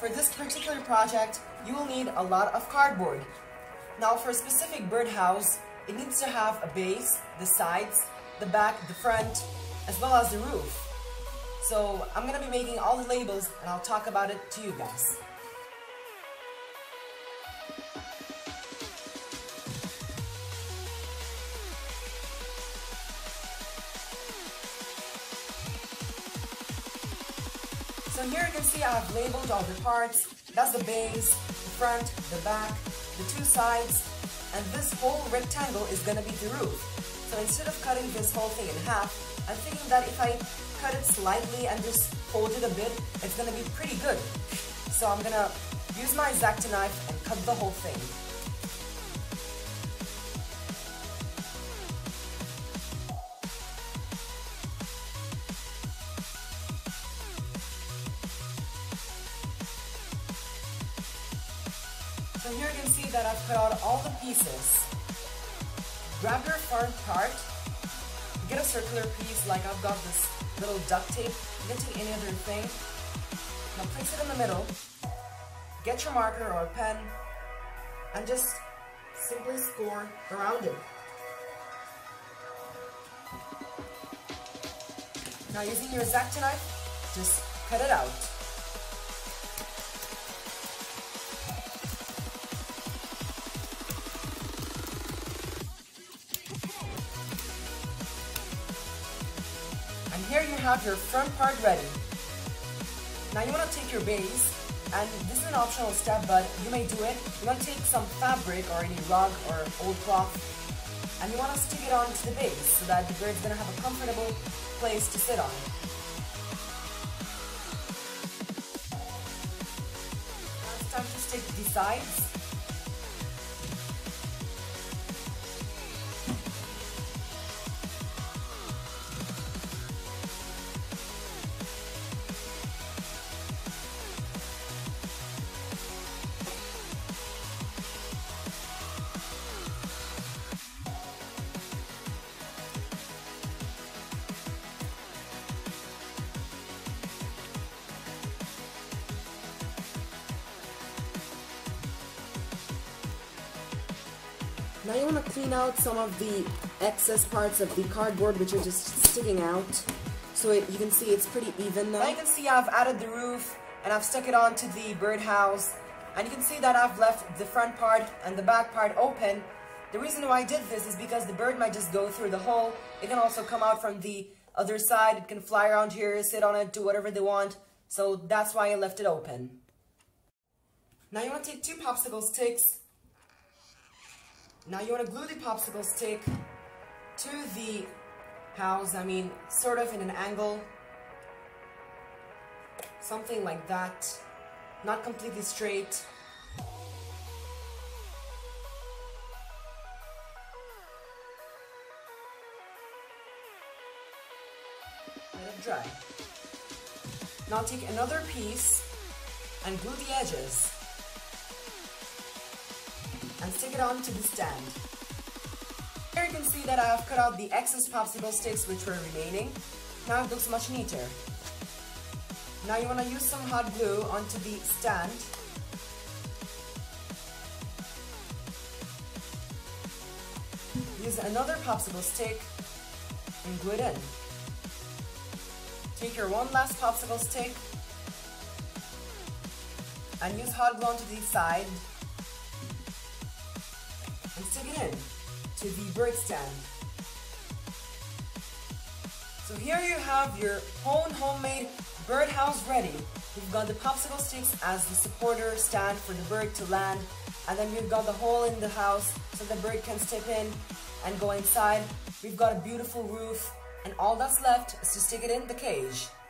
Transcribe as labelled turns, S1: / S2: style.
S1: For this particular project, you will need a lot of cardboard. Now for a specific birdhouse, it needs to have a base, the sides, the back, the front, as well as the roof. So I'm going to be making all the labels and I'll talk about it to you guys. So here you can see I have labeled all the parts. That's the base, the front, the back, the two sides, and this whole rectangle is going to be the roof. So instead of cutting this whole thing in half, I'm thinking that if I cut it slightly and just fold it a bit, it's going to be pretty good. So I'm going to use my X-Acto knife and cut the whole thing. So here you can see that I've cut out all the pieces. Grab your front part, get a circular piece like I've got this little duct tape. You can take any other thing. Now place it in the middle, get your marker or a pen, and just simply score around it. Now using your X-Acto knife, just cut it out. And here you have your front part ready. Now you want to take your base, and this is an optional step, but you may do it. You want to take some fabric or any rug or old cloth, and you want to stick it onto the base so that the bird's going to have a comfortable place to sit on. Now it's time to stick the sides. Now you want to clean out some of the excess parts of the cardboard which are just sticking out, so you can see it's pretty even now. Now you can see I've added the roof and I've stuck it onto the birdhouse, and you can see that I've left the front part and the back part open. The reason why I did this is because the bird might just go through the hole. It can also come out from the other side. It can fly around here, sit on it, do whatever they want. So that's why I left it open. Now you want to take 2 popsicle sticks. Now you want to glue the popsicle stick to the house, sort of in an angle, something like that, not completely straight. Let it dry. Now take another piece and glue the edges and stick it onto the stand. Here you can see that I have cut out the excess popsicle sticks which were remaining. Now it looks much neater. Now you want to use some hot glue onto the stand. Use another popsicle stick and glue it in. Take your one last popsicle stick and use hot glue onto the side and stick it in to the bird stand. So here you have your own homemade birdhouse ready. You've got the popsicle sticks as the supporter stand for the bird to land, and then we've got the hole in the house so the bird can step in and go inside. We've got a beautiful roof, and all that's left is to stick it in the cage.